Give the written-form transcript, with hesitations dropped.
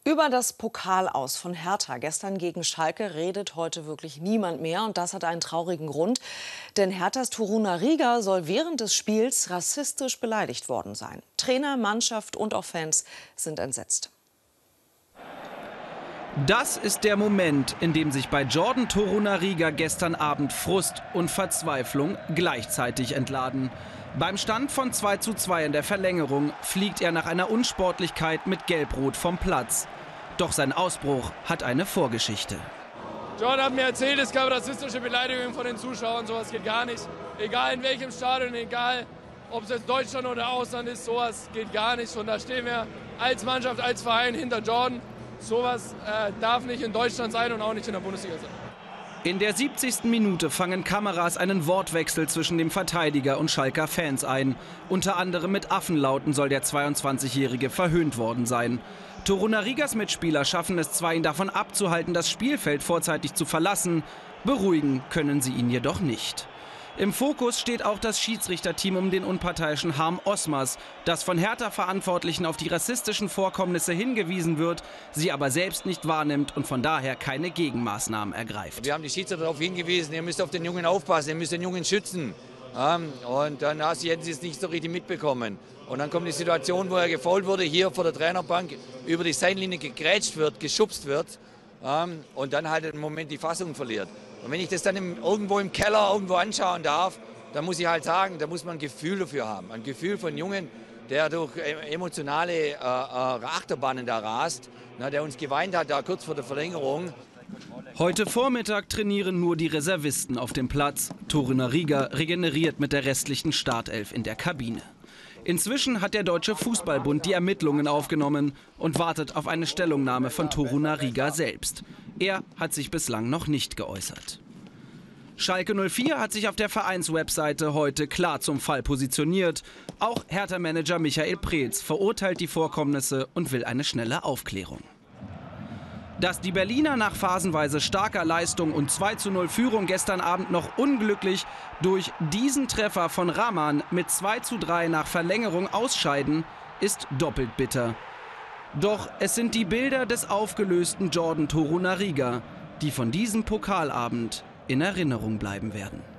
Über das Pokalaus von Hertha gestern gegen Schalke redet heute wirklich niemand mehr. Und das hat einen traurigen Grund. Denn Herthas Torunariga soll während des Spiels rassistisch beleidigt worden sein. Trainer, Mannschaft und auch Fans sind entsetzt. Das ist der Moment, in dem sich bei Jordan Torunariga gestern Abend Frust und Verzweiflung gleichzeitig entladen. Beim Stand von 2:2 in der Verlängerung fliegt er nach einer Unsportlichkeit mit Gelb-Rot vom Platz. Doch sein Ausbruch hat eine Vorgeschichte. Jordan hat mir erzählt, es gab rassistische Beleidigungen von den Zuschauern. Sowas geht gar nicht. Egal in welchem Stadion, egal ob es jetzt Deutschland oder Ausland ist, sowas geht gar nicht. Und da stehen wir als Mannschaft, als Verein hinter Jordan. Sowas darf nicht in Deutschland sein und auch nicht in der Bundesliga sein. In der 70. Minute fangen Kameras einen Wortwechsel zwischen dem Verteidiger und Schalker Fans ein. Unter anderem mit Affenlauten soll der 22-Jährige verhöhnt worden sein. Torunarigas Mitspieler schaffen es zwar, ihn davon abzuhalten, das Spielfeld vorzeitig zu verlassen. Beruhigen können sie ihn jedoch nicht. Im Fokus steht auch das Schiedsrichterteam um den unparteiischen Harm Osmers, das von Hertha-Verantwortlichen auf die rassistischen Vorkommnisse hingewiesen wird, sie aber selbst nicht wahrnimmt und von daher keine Gegenmaßnahmen ergreift. Wir haben die Schiedsrichter darauf hingewiesen, ihr müsst auf den Jungen aufpassen, ihr müsst den Jungen schützen. Und dann hätten sie es nicht so richtig mitbekommen. Und dann kommt die Situation, wo er gefoult wurde, hier vor der Trainerbank, über die Seitenlinie gegrätscht wird, geschubst wird und dann halt im Moment die Fassung verliert. Und wenn ich das dann irgendwo im Keller irgendwo anschauen darf, dann muss ich halt sagen, da muss man ein Gefühl dafür haben. Ein Gefühl von Jungen, der durch emotionale Achterbahnen da rast, der uns geweint hat, da kurz vor der Verlängerung. Heute Vormittag trainieren nur die Reservisten auf dem Platz. Torunariga regeneriert mit der restlichen Startelf in der Kabine. Inzwischen hat der Deutsche Fußballbund die Ermittlungen aufgenommen und wartet auf eine Stellungnahme von Torunariga selbst. Er hat sich bislang noch nicht geäußert. Schalke 04 hat sich auf der Vereinswebseite heute klar zum Fall positioniert. Auch Hertha-Manager Michael Preetz verurteilt die Vorkommnisse und will eine schnelle Aufklärung. Dass die Berliner nach phasenweise starker Leistung und 2:0 Führung gestern Abend noch unglücklich durch diesen Treffer von Rahman mit 2:3 nach Verlängerung ausscheiden, ist doppelt bitter. Doch es sind die Bilder des aufgelösten Jordan Torunariga, die von diesem Pokalabend in Erinnerung bleiben werden.